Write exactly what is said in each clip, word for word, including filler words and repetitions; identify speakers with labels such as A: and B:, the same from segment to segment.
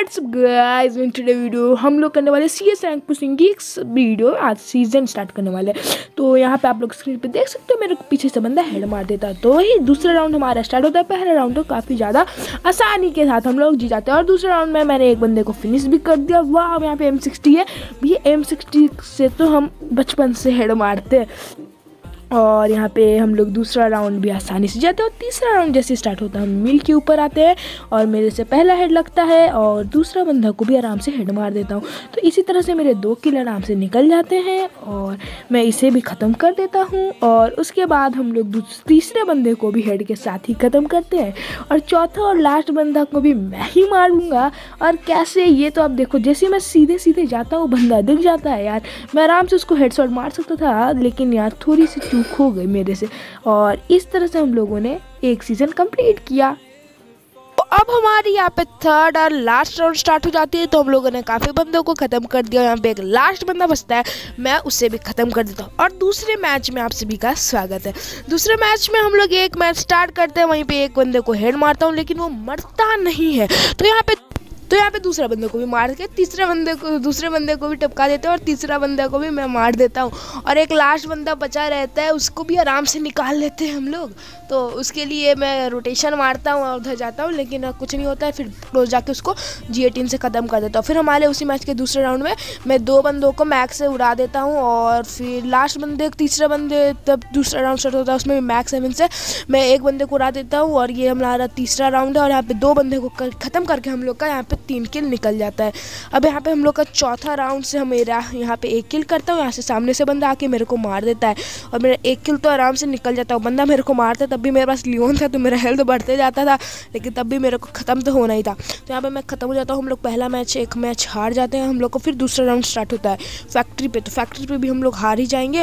A: What's up guys, in today video हम लोग करने वाले सी एस रैंक पुशिंग की एक वीडियो। आज सीजन स्टार्ट करने वाले हैं। तो यहाँ पे आप लोग स्क्रीन पे देख सकते हो, मेरे को पीछे से बंदा हेड मार देता है। तो वही दूसरा राउंड हमारा स्टार्ट होता है। पहला राउंड तो काफ़ी ज़्यादा आसानी के साथ हम लोग जीत जाते हैं और दूसरे राउंड में मैंने एक बंदे को फिनिश भी कर दिया। वाह, यहाँ पे एम सिक्सटी है। ये एम सिक्सटी से तो हम बचपन से हेड मारते हैं और यहाँ पे हम लोग दूसरा राउंड भी आसानी से जाते हैं। और तीसरा राउंड जैसे स्टार्ट होता है हम मिल के ऊपर आते हैं और मेरे से पहला हेड लगता है और दूसरा बंदा को भी आराम से हेड मार देता हूँ। तो इसी तरह से मेरे दो किल आराम से निकल जाते हैं और मैं इसे भी ख़त्म कर देता हूँ। और उसके बाद हम लोग तीसरे बंदे को भी हेड के साथ ही ख़त्म करते हैं और चौथा और लास्ट बंदा को भी मैं ही मारूंगा। और कैसे, ये तो आप देखो, जैसे मैं सीधे सीधे जाता हूँ बंदा दिख जाता है। यार मैं आराम से उसको हेडशॉट मार सकता था, लेकिन यार थोड़ी सी हो गई मेरे से। और इस तरह से हम लोगों ने एक सीजन कंप्लीट किया। तो अब हमारी यहाँ पे थर्ड और लास्ट राउंड स्टार्ट हो जाती है। तो हम लोगों ने काफ़ी बंदों को ख़त्म कर दिया। यहाँ पे एक लास्ट बंदा बचता है, मैं उसे भी ख़त्म कर देता हूँ। और दूसरे मैच में आप सभी का स्वागत है। दूसरे मैच में हम लोग एक मैच स्टार्ट करते हैं, वहीं पे एक बंदे को हेड मारता हूँ लेकिन वो मरता नहीं है। तो यहाँ पे तो यहाँ पे दूसरा बंदे को भी मार के तीसरे बंदे को दूसरे बंदे को भी टपका देते हैं और तीसरा बंदे को भी मैं मार देता हूँ। और एक लास्ट बंदा बचा रहता है, उसको भी आराम से निकाल लेते हैं हम लोग। तो उसके लिए मैं रोटेशन मारता हूँ और उधर जाता हूँ, लेकिन कुछ नहीं होता है। फिर क्लोज जाके उसको जी एटीन से ख़त्म कर देता हूँ। फिर हमारे उसी मैच के दूसरे राउंड में मैं दो बंदों को मैक्स से उड़ा देता हूँ और फिर लास्ट बंदे तीसरे बंदे तब दूसरा राउंड स्टार्ट होता है, उसमें भी मैक्स सेवन से मैं एक बंदे को उड़ा देता हूँ। और ये हमारा तीसरा राउंड है और यहाँ पे दो बंदे को ख़त्म करके हम लोग का यहाँ पे तीन किल निकल जाता है। अब यहाँ पे हम लोग का चौथा राउंड से मेरा यहाँ पे एक किल करता हूँ। यहाँ से सामने से बंदा आके मेरे को मार देता है और मेरा एक किल तो आराम से निकल जाता है। बंदा मेरे को मारता है, तब भी मेरे पास लियोन था तो मेरा हेल्थ बढ़ते जाता था, लेकिन तब भी मेरे को ख़त्म तो होना ही था। तो यहाँ पे मैं ख़त्म हो जाता हूँ। हम लोग पहला मैच एक मैच हार जाते हैं हम लोग को। फिर दूसरा राउंड स्टार्ट होता है फैक्ट्री पे। तो फैक्ट्री पे भी हम लोग हार ही जाएंगे।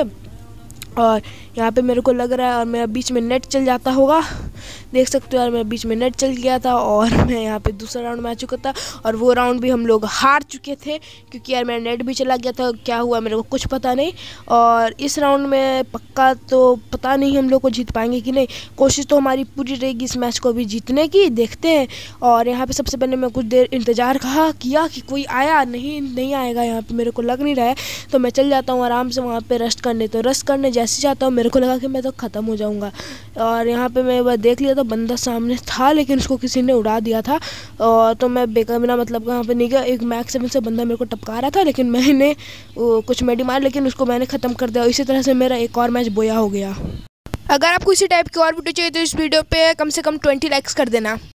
A: और यहाँ पे मेरे को लग रहा है और मेरा बीच में नेट चल जाता होगा, देख सकते हो यार, मेरा बीच में नेट चल गया था और मैं यहाँ पे दूसरा राउंड में आ चुका था। और वो राउंड भी हम लोग हार चुके थे क्योंकि यार मेरा नेट भी चला गया था। क्या हुआ मेरे को कुछ पता नहीं। और इस राउंड में पक्का तो पता नहीं हम लोग को जीत पाएंगे कि नहीं। कोशिश तो हमारी पूरी रहेगी इस मैच को भी जीतने की, देखते हैं। और यहाँ पे सबसे पहले मैं कुछ देर इंतज़ार कहा किया कि कोई आया नहीं नहीं आएगा, यहाँ पे मेरे को लग नहीं रहा है। तो मैं चल जाता हूँ आराम से वहाँ पे रेस्ट करने। तो रेस्ट करने जैसे जाता हूँ मेरे को लगा कि मैं तो ख़त्म हो जाऊँगा। और यहाँ पे मैं देख लिया तो बंदा सामने था, लेकिन उसको किसी ने उड़ा दिया था। और तो मैं बेकार बिना मतलब का यहाँ पे नहीं गया। एक मैक्स सेवन से बंदा मेरे को टपका रहा था, लेकिन मैंने कुछ मेडी मार, लेकिन उसको मैंने ख़त्म कर दिया। इसी तरह से मेरा एक और मैच बोया हो गया। अगर आपको इसी टाइप की और वीडियो चाहिए तो इस वीडियो पे कम से कम ट्वेंटी लाइक्स कर देना।